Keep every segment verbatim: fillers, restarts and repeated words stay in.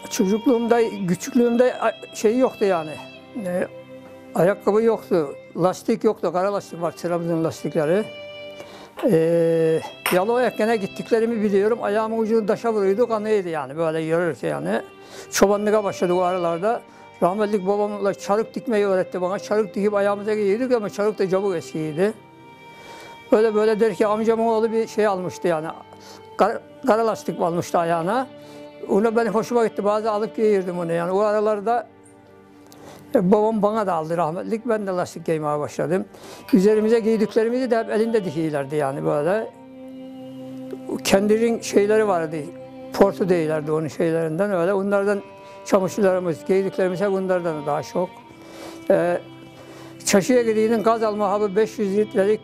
Çocukluğumda, küçüklüğümde şey yoktu yani. E, ayakkabı yoktu, lastik yoktu, kara lastik var, Trabzon lastikleri. E, Yalova'ya gene gittiklerimi biliyorum. Ayağımın ucunu taşa vuruyordu, kanıydı yani böyle yürürken yani. Çobanlığa başladık o aralarda. Rahmetlik babamla çarık dikmeyi öğretti bana. Çarık dikip ayağımıza giyiyorduk ama çarık da çabuk eskiydi. Böyle böyle derken amcamın oğlu bir şey almıştı yani. Kara, kara lastik almıştı ayağına. Onu benim hoşuma gitti. Bazı alıp giyirdim onu yani. O aralarda e, babam bana da aldı rahmetlik. Ben de lastik giymeye başladım. Üzerimize giydiklerimizi de hep elinde dikiyorlardı yani böyle. Kendilerinin şeyleri vardı. Portu değillerdi onun şeylerinden öyle. Onlardan çamaşırlarımız, giydiklerimiz hep onlardan daha çok. Ee, Çarşıya gidiydin gaz alma abi beş yüz litrelik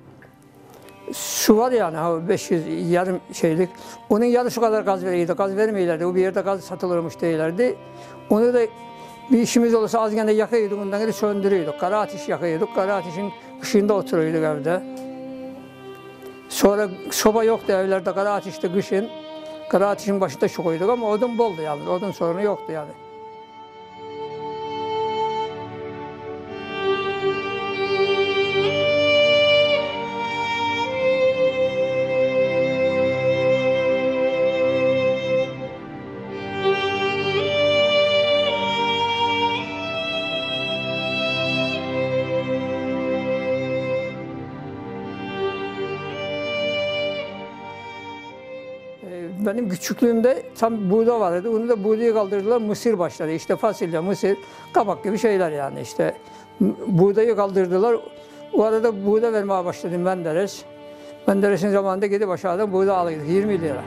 su var yani abi beş yüz yarım şeylik. Onun yarısı kadar gaz veriyordu. Gaz vermiyorlardı. O bir yerde gaz satılırmış değillerdi. Onu da bir işimiz olursa az gene yakıyorduk. Ondan geri söndürüyorduk. Kara ateş yakıyorduk. Kara ateşin ışığında oturuyorduk evde. Sonra soba yoktu evlerde. Kara ateşte kışın. Kara ateşin başında çok koyduk ama odun boldu yalnız. Odun sorunu yoktu yani. Benim küçüklüğümde tam buğda vardı. Onu da buğdayı kaldırdılar, mısır başladı. İşte fasulye, mısır, kabak gibi şeyler yani işte. Buğdayı kaldırdılar. O arada buğda vermeye başladım Menderes. Menderes'in zamanında gidip aşağıdan buğda alıyorduk, yirmi lira.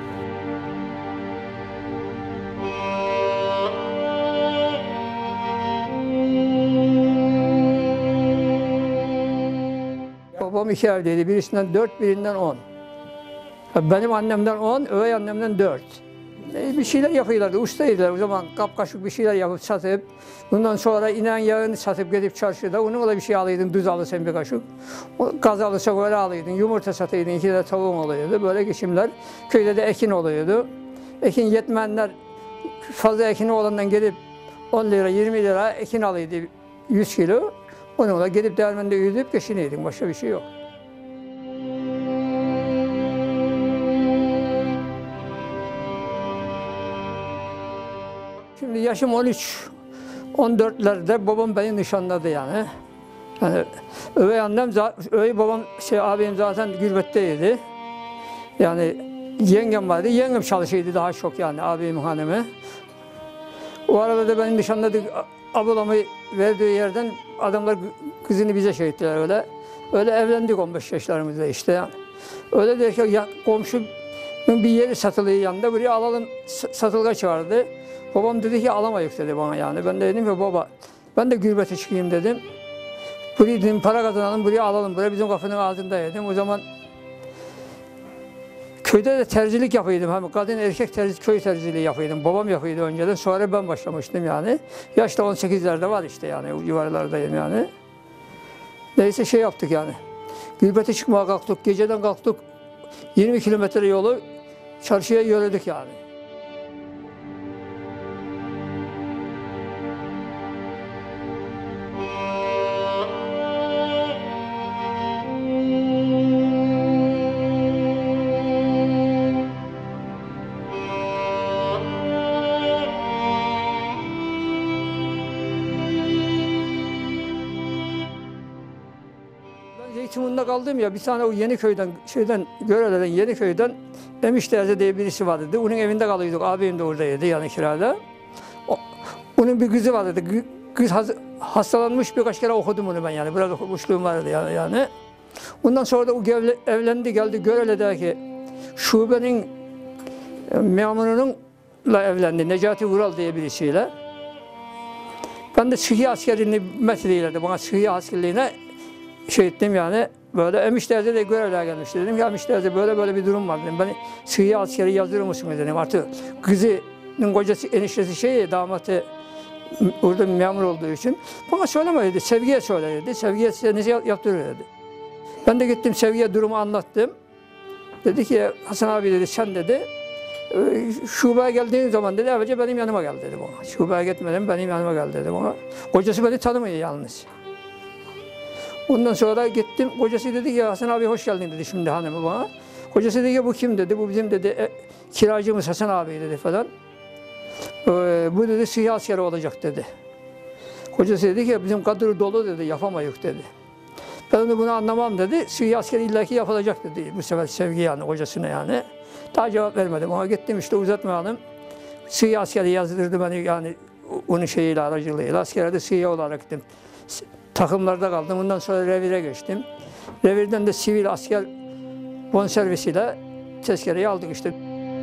Babam iki evdeydi, birisinden dört, birinden on. Benim annemden on, övey annemden dört. Bir şeyler yapıyorlardı, ustaydılar o zaman kap kaşık bir şeyler yapıp satıp, bundan sonra inen yağını satıp gidip çarşıda, onunla bir şey alıyordun, düz alırsan bir kaşık. Gaz alırsa böyle alıyordun, yumurta satıydın, iki de tavuğun oluyordu, böyle geçimler. Köyde de ekin oluyordu. Ekin yetmeyenler, fazla ekini olandan gelip on lira, yirmi lira ekin alıyordu, yüz kilo. Onunla gidip değirmende yüzüp geçiniydin, başka bir şey yok. Şimdi yaşım on üç, on dörtlerde babam beni nişanladı yani. Yani övey annem, övey babam, şey abim zaten gurbetteydi. Yani yengem vardı, yengem çalışıyordu daha çok yani abimin hanımı. O arada da beni nişanladı, ablamı verdiği yerden adamlar kızını bize şey ettiler öyle. Öyle evlendik on beş yaşlarımızda işte yani. Öyle derken ya, komşunun bir yeri satılıyor yanında, buraya alalım satılga çağırdı. Babam dedi ki alamayız dedi bana yani. Ben de dedim ya baba ben de gürbete çıkayım dedim. Buraya dedim para kazanalım, buraya alalım. Buraya bizim kapının ağzında dedim. O zaman köyde de terzilik yapıyordum. Hem kadın erkek terzi, köy terziliği yapıyordum. Babam yapıyordu önceden. Sonra ben başlamıştım yani. Yaşta on sekizlerde var işte yani. Yuvarlardayım yani. Neyse şey yaptık yani. Gürbete çıkmaya kalktık. Geceden kalktık. yirmi kilometre yolu çarşıya yürüdük yani. Zeytinburnu'nda kaldım ya, bir tane o Yeniköy'den, şeyden, Göreler'den, Yeniköy'den Emiş teyze diye birisi vardı. Onun evinde kalıyorduk, abim de oradaydı yani kirada. O, onun bir kızı vardı, kız hastalanmış, birkaç kere okudum onu ben yani, biraz okumuşluğum vardı yani. yani. Ondan sonra da o evlendi, geldi Görele'deki şubenin memurununla evlendi, Necati Vural diye birisiyle. Ben de sıhhi askerliğini mesleylerdi, bana sıhhi askerliğine şey ettim yani, böyle Emiş teyze de görevler gelmişti. Dedim ki Emiş teyze böyle böyle bir durum var dedim. Beni sıhhi askeri yazılır mısınız dedim. Artık kızının kocası, eniştesi şey, damatı orada memur olduğu için. Bana söyleme dedi, Sevgi'ye söyle dedi. Sevgi'ye size yaptırır dedi. Ben de gittim Sevgi'ye durumu anlattım. Dedi ki Hasan abi dedi sen dedi e, şubeye geldiğin zaman dedi evvelce benim yanıma gel dedi bana. Şubeye gitmeden benim yanıma gel dedi bana. Kocası beni tanımıyor yalnız. Ondan sonra gittim. Kocası dedi ki Hasan abi hoş geldin dedi şimdi hanımı bana. Kocası dedi ki bu kim dedi. Bu bizim dedi e, kiracımız Hasan abi dedi falan. E, bu dedi sıhhi askeri olacak dedi. Kocası dedi ki bizim kadro dolu dedi yapamayız dedi. Ben de bunu anlamam dedi. Sıhhi askeri illaki yapılacak dedi. Bu sefer Sevgi yani kocasına yani. Daha cevap vermedim. Ona gittim işte uzatmayalım. Sıhhi askeri yazdırdı beni yani onun şeyiyle aracılığıyla. Askerde sıhhi olarak gittim. Takımlarda kaldım. Ondan sonra revire geçtim. Revirden de sivil asker bonservisiyle tezkereyi aldık işte.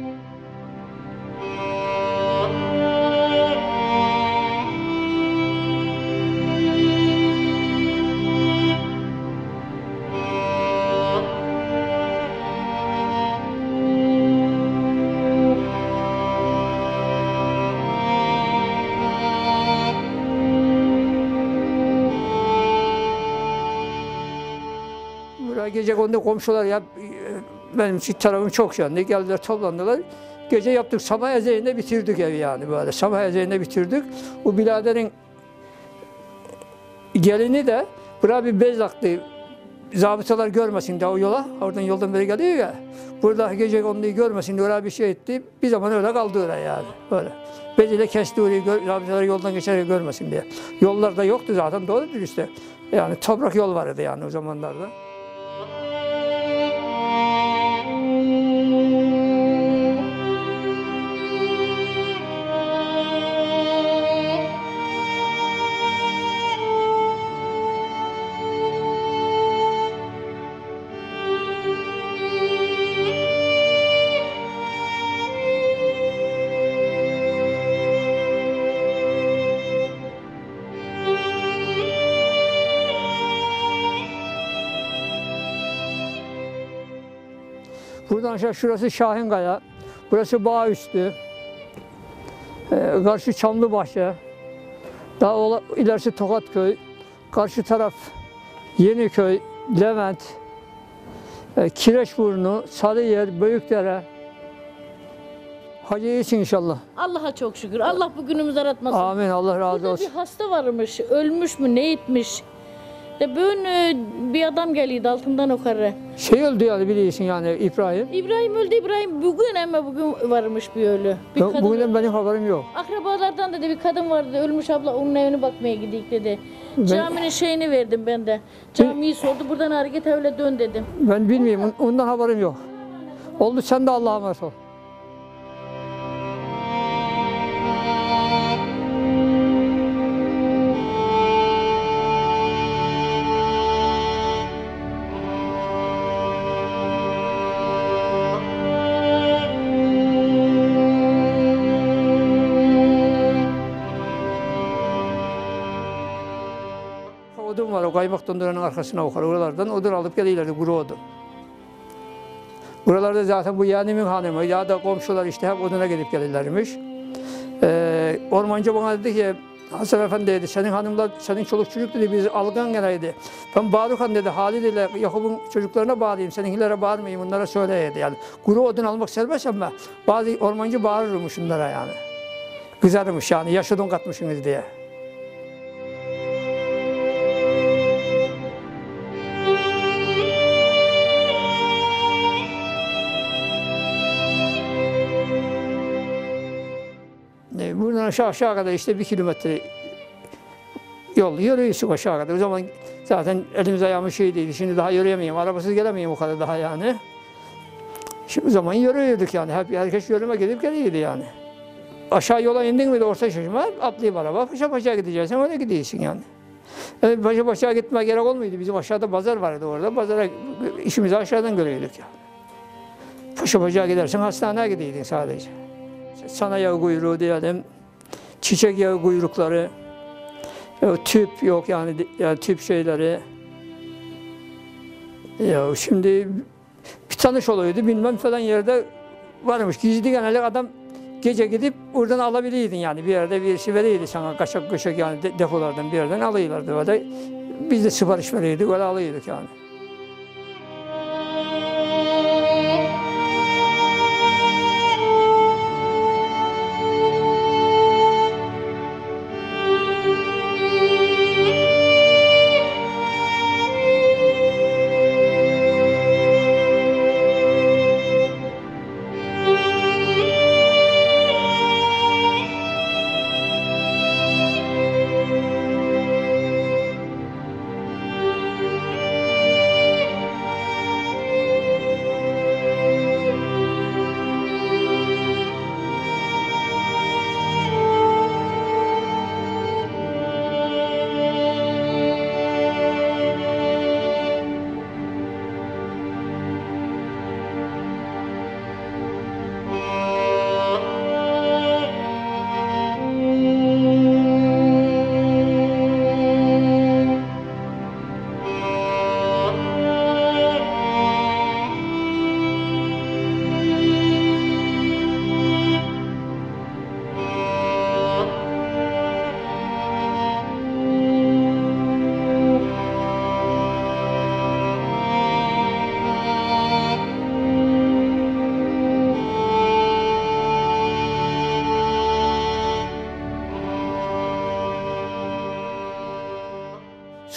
Gece kondu komşular ya benim tarafım çok yandı. Geldiler toplandılar. Gece yaptık sabah ezeyinde bitirdik evi yani böyle. Sabah ezeyinde bitirdik. O biraderin gelini de buraya bir bez aktı. Zabıtalar görmesin de o yola. Oradan yoldan beri geliyor ya. Burada gece konduyu görmesin de oraya bir şey etti. Bir zaman öyle kaldı oraya yani. Böyle. Bez ile kesti orayı. Zabıtalar yoldan geçerek görmesin diye. Yollar da yoktu zaten doğrudur işte. Yani toprak yol vardı yani o zamanlarda. Buradan aşağı şurası Şahinkaya, burası Bağüstü, ee, karşı Çamlıbahçe, daha ola, ilerisi Tokatköy, karşı taraf Yeniköy, Levent, e, Kireçburnu, Sarıyer, Büyükdere. Hacı iyisin inşallah. Allah'a çok şükür. Allah bugünümüzü aratmasın. Amin. Allah razı Burada olsun. bir hasta varmış, ölmüş mü, ne etmiş? De böyle bir adam geliyordu altından yukarı. Şey öldü yani biliyorsun yani İbrahim. İbrahim öldü, İbrahim bugün ama bugün varmış bir ölü. Bir Yok, kadın bugünden ölmüş. benim haberim yok. Akrabalardan dedi bir kadın vardı, ölmüş abla onun evine bakmaya gidik dedi. Ben- Caminin şeyini verdim ben de. Camiyi sordu, buradan hareket öyle dön dedim. Ben bilmiyorum, ondan haberim yok. Oldu sen de Allah'a emanet ol. Odun var o kaymak donduranın arkasına bakar oralardan odun alıp geliyorlardı kuru odun. Buralarda zaten bu yeğenimin hanımı ya da komşular işte hep oduna gidip gelirlermiş. Ee, ormancı bana dedi ki Hasan Efendi dedi senin hanımlar senin çoluk çocuk dedi biz algan geneydi. Ben Barukan dedi Halid ile Yakup'un çocuklarına bağırayım seninkilere bağırmayayım onlara söyleyedi yani. Kuru odun almak serbest ama bazı ormancı bağırırmış onlara yani. Kızarmış yani yaş odun katmışsınız diye. Buradan aşağı aşağı kadar işte bir kilometre yol yürüyorsun aşağı kadar. O zaman zaten elimiz ayağımız şey değildi. Şimdi daha yürüyemeyim. Arabasız gelemeyim o kadar daha yani. Şimdi o zaman yürüyorduk yani. Hep herkes yoluma gidip geliyordu yani. Aşağı yola indin mi de orta şaşırma atlayıp araba paşa paşa gideceksin öyle gidiyorsun yani. Yani paşa paşa gitmeye gerek olmuyordu. Bizim aşağıda pazar vardı orada. Pazara işimizi aşağıdan görüyorduk yani. Paşa paşa gidersen hastaneye gidiyordun sadece. Sana yağı kuyruğu diyelim, çiçek yağı kuyrukları, tüp yok yani, yani tüp şeyleri. Ya şimdi bir tanış oluyordu bilmem falan yerde varmış. Gizli genelde adam gece gidip oradan alabiliydin yani bir yerde bir şey veriydi sana kaçak kaçak yani de, depolardan bir yerden alıyorlardı böyle. Biz de sipariş veriyorduk öyle alıyorduk yani.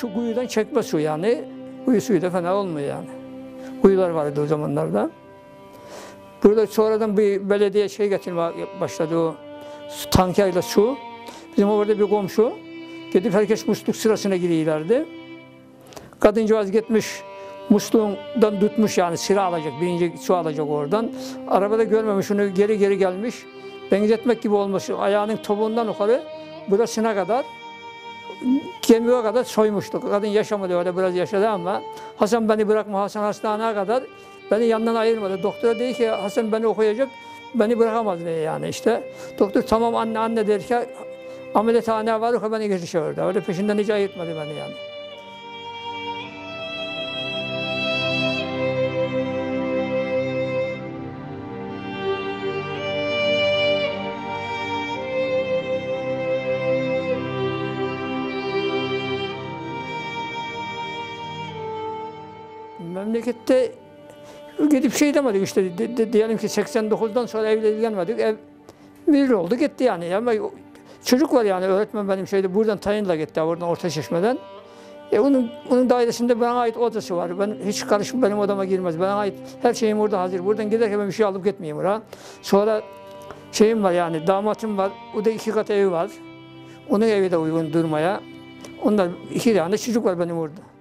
su kuyudan çekme su yani. Kuyu suyu da fena olmuyor yani. Kuyular vardı o zamanlarda. Burada sonradan bir belediye şey getirmeye başladı, o su, tankerle su. Bizim orada bir komşu gidip herkes musluk sırasına giriyorlardı. Kadıncağız gitmiş musluğundan tutmuş yani sıra alacak, birinci su alacak oradan. Arabada görmemiş onu, geri geri gelmiş. Benzetmek gibi olmuş, ayağının topuğundan yukarı burasına kadar, kemiğe kadar soymuştu. Kadın yaşamadı, öyle biraz yaşadı ama Hasan beni bırakma, Hasan hastaneye kadar beni yanından ayırmadı. Doktora dedi ki Hasan beni okuyacak, beni bırakamaz diye yani işte. Doktor tamam anne anne der ki ameliyathaneye var, beni geçişe orada. Öyle peşinden hiç ayırtmadı beni yani. Memlekette gidip şey demedik işte de, de, diyelim ki seksen dokuzdan sonra evlenmedik, ev bir oldu gitti yani. Ama çocuk var yani, öğretmen benim şeyde buradan tayinle gitti, oradan Ortaçeşme'den. E onun onun dairesinde bana ait odası var. Ben hiç karışım benim odama girmez. Bana ait her şeyim orada hazır. Buradan giderken ben bir şey alıp gitmeyeyim oraya. Sonra şeyim var yani, damatım var. O da iki kat evi var. Onun evi de uygun durmaya. Onlar iki tane çocuk var benim orada.